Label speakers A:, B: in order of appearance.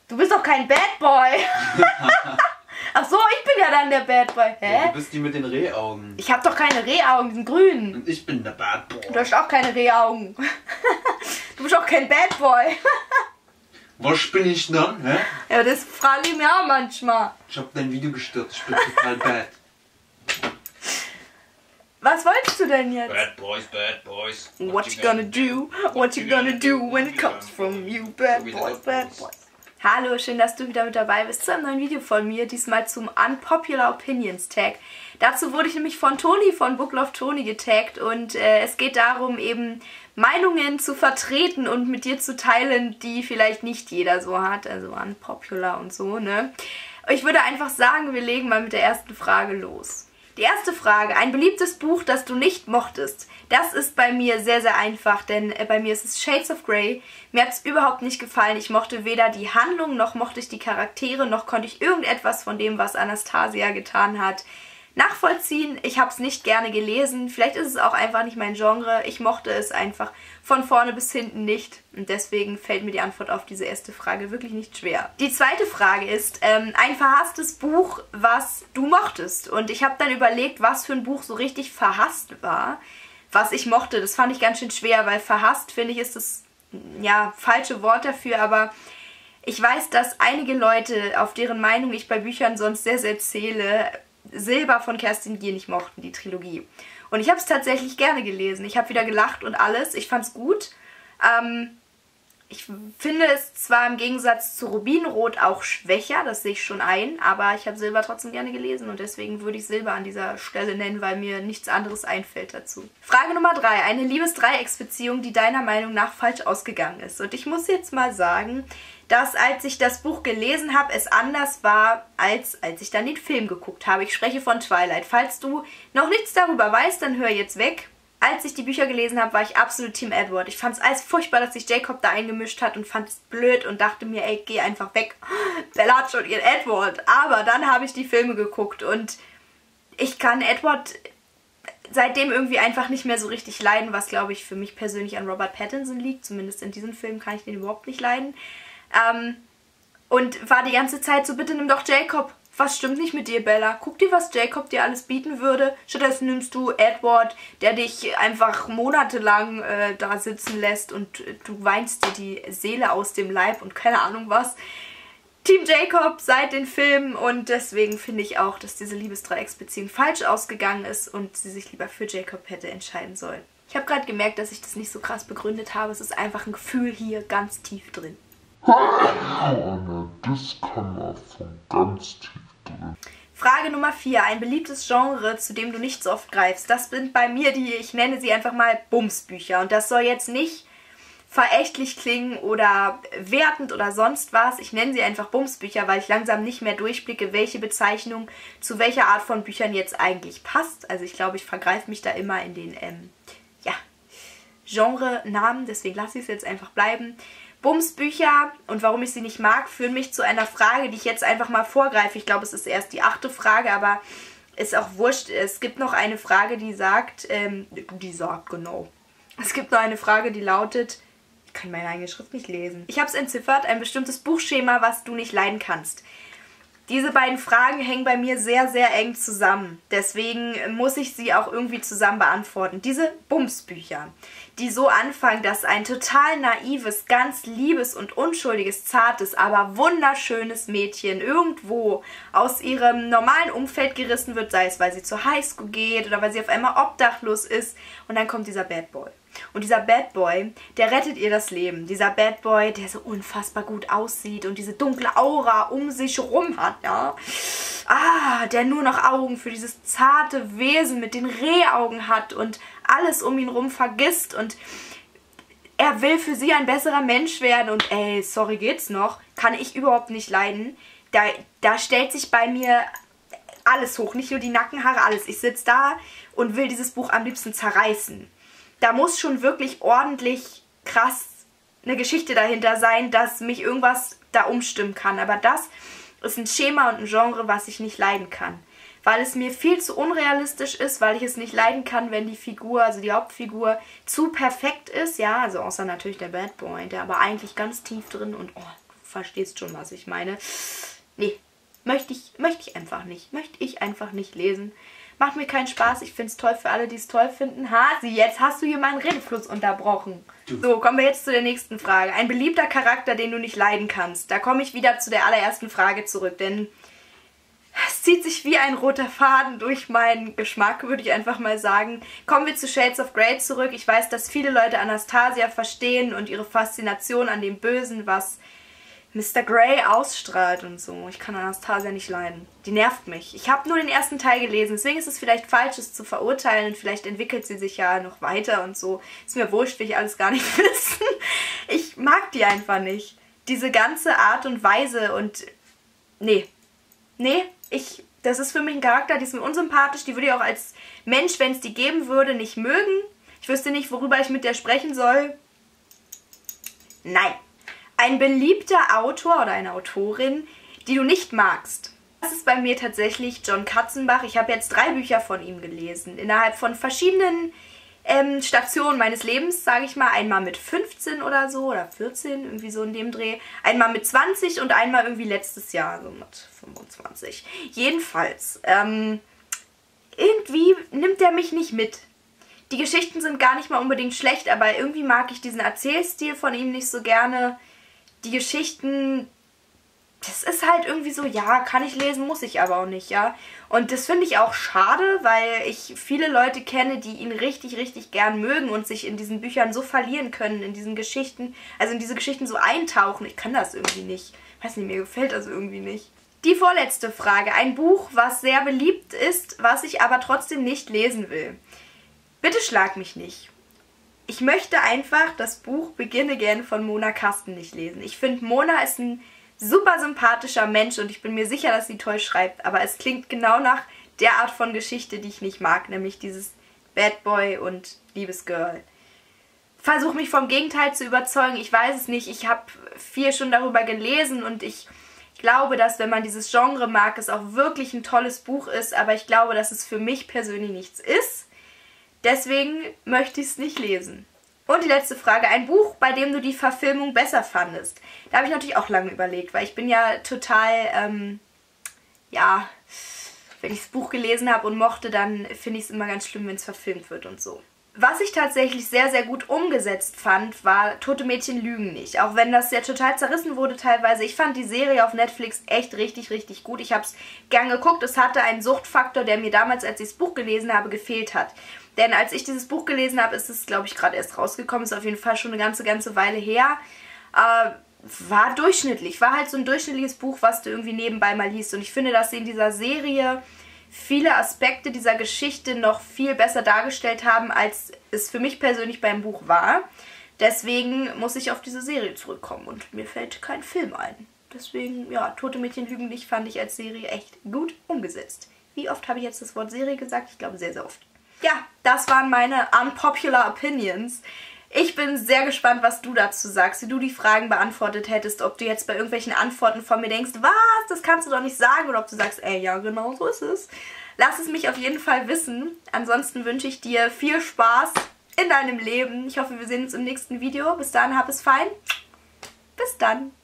A: Du bist doch kein Bad Boy. Ach so, ich bin ja dann der Bad Boy. Hä?
B: Ja, du bist die mit den Rehaugen.
A: Ich hab doch keine Rehaugen, die sind grün.
B: Und ich bin der Bad Boy.
A: Du hast auch keine Rehaugen. Du bist auch kein Bad Boy.
B: Was bin ich dann, hä?
A: Ja, das frage ich mir auch manchmal.
B: Ich hab dein Video gestört, ich bin total bad.
A: Was wolltest du denn jetzt?
B: Bad Boys, Bad Boys.
A: What you gonna do? What you gonna do when it comes from you? Bad Boys, Bad Boys. Hallo, schön, dass du wieder mit dabei bist zu einem neuen Video von mir, diesmal zum Unpopular Opinions Tag. Dazu wurde ich nämlich von Toni, von Book Love Toni getaggt und es geht darum, eben Meinungen zu vertreten und mit dir zu teilen, die vielleicht nicht jeder so hat, also unpopular und so, ne? Ich würde einfach sagen, wir legen mal mit der ersten Frage los. Die erste Frage, ein beliebtes Buch, das du nicht mochtest. Das ist bei mir sehr, sehr einfach, denn bei mir ist es Shades of Grey. Mir hat es überhaupt nicht gefallen. Ich mochte weder die Handlung, noch mochte ich die Charaktere, noch konnte ich irgendetwas von dem, was Anastasia getan hat, nachvollziehen. Ich habe es nicht gerne gelesen. Vielleicht ist es auch einfach nicht mein Genre. Ich mochte es einfach von vorne bis hinten nicht. Und deswegen fällt mir die Antwort auf diese erste Frage wirklich nicht schwer. Die zweite Frage ist, ein verhasstes Buch, was du mochtest. Und ich habe dann überlegt, was für ein Buch so richtig verhasst war, was ich mochte. Das fand ich ganz schön schwer, weil verhasst, finde ich, ist das ja falsche Wort dafür. Aber ich weiß, dass einige Leute, auf deren Meinung ich bei Büchern sonst sehr, sehr zähle, Silber von Kerstin Gier nicht mochten, die Trilogie. Und ich habe es tatsächlich gerne gelesen. Ich habe wieder gelacht und alles. Ich fand es gut. Ich finde es zwar im Gegensatz zu Rubinrot auch schwächer, das sehe ich schon ein, aber ich habe Silber trotzdem gerne gelesen und deswegen würde ich Silber an dieser Stelle nennen, weil mir nichts anderes einfällt dazu. Frage Nummer 3. Eine Liebesdreiecksbeziehung, die deiner Meinung nach falsch ausgegangen ist. Und ich muss jetzt mal sagen, dass als ich das Buch gelesen habe, es anders war, als ich dann den Film geguckt habe. Ich spreche von Twilight. Falls du noch nichts darüber weißt, dann hör jetzt weg. Als ich die Bücher gelesen habe, war ich absolut Team Edward. Ich fand es alles furchtbar, dass sich Jacob da eingemischt hat und fand es blöd und dachte mir, ey, geh einfach weg. Bella hat schon ihren Edward. Aber dann habe ich die Filme geguckt und ich kann Edward seitdem irgendwie einfach nicht mehr so richtig leiden, was, glaube ich, für mich persönlich an Robert Pattinson liegt. Zumindest in diesem Film kann ich den überhaupt nicht leiden. Und war die ganze Zeit so, bitte nimm doch Jacob. Was stimmt nicht mit dir, Bella? Guck dir, was Jacob dir alles bieten würde. Stattdessen nimmst du Edward, der dich einfach monatelang da sitzen lässt und du weinst dir die Seele aus dem Leib und keine Ahnung was. Team Jacob seit den Filmen und deswegen finde ich auch, dass diese Liebesdreiecksbeziehung falsch ausgegangen ist und sie sich lieber für Jacob hätte entscheiden sollen. Ich habe gerade gemerkt, dass ich das nicht so krass begründet habe. Es ist einfach ein Gefühl hier ganz tief drin.
C: Das kann man von ganz tief drin.
A: Frage Nummer 4. Ein beliebtes Genre, zu dem du nicht so oft greifst. Das sind bei mir die, ich nenne sie einfach mal Bumsbücher. Und das soll jetzt nicht verächtlich klingen oder wertend oder sonst was. Ich nenne sie einfach Bumsbücher, weil ich langsam nicht mehr durchblicke, welche Bezeichnung zu welcher Art von Büchern jetzt eigentlich passt. Also ich glaube, ich vergreife mich da immer in den Genre-Namen. Deswegen lasse ich es jetzt einfach bleiben. Bumsbücher und warum ich sie nicht mag, führen mich zu einer Frage, die ich jetzt einfach mal vorgreife. Ich glaube, es ist erst die 8. Frage, aber ist auch wurscht. Es gibt noch eine Frage, die sagt, genau. Es gibt noch eine Frage, die lautet, ich kann meine eigene Schrift nicht lesen. Ich habe es entziffert, ein bestimmtes Buchschema, was du nicht leiden kannst. Diese beiden Fragen hängen bei mir sehr, sehr eng zusammen. Deswegen muss ich sie auch irgendwie zusammen beantworten. Diese Bumsbücher, die so anfangen, dass ein total naives, ganz liebes und unschuldiges, zartes, aber wunderschönes Mädchen irgendwo aus ihrem normalen Umfeld gerissen wird, sei es, weil sie zur Highschool geht oder weil sie auf einmal obdachlos ist und dann kommt dieser Bad Boy. Und dieser Bad Boy, der rettet ihr das Leben. Dieser Bad Boy, der so unfassbar gut aussieht und diese dunkle Aura um sich rum hat, ja. Der nur noch Augen für dieses zarte Wesen mit den Rehaugen hat und alles um ihn rum vergisst und er will für sie ein besserer Mensch werden und ey, sorry, geht's noch? Kann ich überhaupt nicht leiden. Da stellt sich bei mir alles hoch, nicht nur die Nackenhaare, alles. Ich sitze da und will dieses Buch am liebsten zerreißen. Da muss schon wirklich ordentlich krass eine Geschichte dahinter sein, dass mich irgendwas da umstimmen kann. Aber das ist ein Schema und ein Genre, was ich nicht leiden kann. Weil es mir viel zu unrealistisch ist, weil ich es nicht leiden kann, wenn die Figur, also die Hauptfigur, zu perfekt ist. Ja, also außer natürlich der Bad Boy, der aber eigentlich ganz tief drin und verstehst schon, was ich meine. Nee, möchte ich einfach nicht. Möchte ich einfach nicht lesen. Macht mir keinen Spaß. Ich finde es toll für alle, die es toll finden. Hasi, jetzt hast du hier meinen Redefluss unterbrochen. So, kommen wir jetzt zu der nächsten Frage. Ein beliebter Charakter, den du nicht leiden kannst. Da komme ich wieder zu der allerersten Frage zurück, denn es zieht sich wie ein roter Faden durch meinen Geschmack, würde ich einfach mal sagen. Kommen wir zu Shades of Grey zurück. Ich weiß, dass viele Leute Anastasia verstehen und ihre Faszination an dem Bösen, was Mr. Grey ausstrahlt und so. Ich kann Anastasia nicht leiden. Die nervt mich. Ich habe nur den ersten Teil gelesen, deswegen ist es vielleicht falsch, es zu verurteilen und vielleicht entwickelt sie sich ja noch weiter und so. Ist mir wurscht, will ich alles gar nicht wissen. Ich mag die einfach nicht. Diese ganze Art und Weise und... Nee. Nee, das ist für mich ein Charakter, die ist mir unsympathisch. Die würde ich auch als Mensch, wenn es die geben würde, nicht mögen. Ich wüsste nicht, worüber ich mit der sprechen soll. Nein. Ein beliebter Autor oder eine Autorin, die du nicht magst. Das ist bei mir tatsächlich Jon Katzenbach. Ich habe jetzt 3 Bücher von ihm gelesen. Innerhalb von verschiedenen Stationen meines Lebens, sage ich mal. Einmal mit 15 oder so, oder 14, irgendwie so in dem Dreh. Einmal mit 20 und einmal irgendwie letztes Jahr, so mit 25. Jedenfalls, irgendwie nimmt er mich nicht mit. Die Geschichten sind gar nicht mal unbedingt schlecht, aber irgendwie mag ich diesen Erzählstil von ihm nicht so gerne. Die Geschichten, das ist halt irgendwie so, ja, kann ich lesen, muss ich aber auch nicht, ja. Und das finde ich auch schade, weil ich viele Leute kenne, die ihn richtig, richtig gern mögen und sich in diesen Büchern so verlieren können, in diesen Geschichten, also in diese Geschichten so eintauchen. Ich kann das irgendwie nicht. Weiß nicht, mir gefällt das irgendwie nicht. Die vorletzte Frage. Ein Buch, was sehr beliebt ist, was ich aber trotzdem nicht lesen will. Bitte schlag mich nicht. Ich möchte einfach das Buch Begin Again von Mona Kasten nicht lesen. Ich finde, Mona ist ein super sympathischer Mensch und ich bin mir sicher, dass sie toll schreibt. Aber es klingt genau nach der Art von Geschichte, die ich nicht mag. Nämlich dieses Bad Boy und Liebesgirl. Versuche mich vom Gegenteil zu überzeugen. Ich weiß es nicht. Ich habe viel schon darüber gelesen und ich glaube, dass wenn man dieses Genre mag, es auch wirklich ein tolles Buch ist. Aber ich glaube, dass es für mich persönlich nichts ist. Deswegen möchte ich es nicht lesen. Und die letzte Frage. Ein Buch, bei dem du die Verfilmung besser fandest. Da habe ich natürlich auch lange überlegt, weil ich bin ja total, ja, wenn ich das Buch gelesen habe und mochte, dann finde ich es immer ganz schlimm, wenn es verfilmt wird und so. Was ich tatsächlich sehr, sehr gut umgesetzt fand, war Tote Mädchen lügen nicht. Auch wenn das ja total zerrissen wurde teilweise. Ich fand die Serie auf Netflix echt richtig, richtig gut. Ich habe es gern geguckt. Es hatte einen Suchtfaktor, der mir damals, als ich das Buch gelesen habe, gefehlt hat. Denn als ich dieses Buch gelesen habe, ist es, glaube ich, gerade erst rausgekommen. Ist auf jeden Fall schon eine ganze Weile her. War durchschnittlich. War halt so ein durchschnittliches Buch, was du irgendwie nebenbei mal liest. Und ich finde, dass sie in dieser Serie viele Aspekte dieser Geschichte noch viel besser dargestellt haben, als es für mich persönlich beim Buch war. Deswegen muss ich auf diese Serie zurückkommen und mir fällt kein Film ein. Deswegen, ja, Tote Mädchen lügen nicht fand ich als Serie echt gut umgesetzt. Wie oft habe ich jetzt das Wort Serie gesagt? Ich glaube, sehr, sehr oft. Ja, das waren meine unpopular opinions. Ich bin sehr gespannt, was du dazu sagst, wie du die Fragen beantwortet hättest, ob du jetzt bei irgendwelchen Antworten von mir denkst, was, das kannst du doch nicht sagen, oder ob du sagst, ey, ja, genau so ist es. Lass es mich auf jeden Fall wissen. Ansonsten wünsche ich dir viel Spaß in deinem Leben. Ich hoffe, wir sehen uns im nächsten Video. Bis dahin, hab es fein. Bis dann.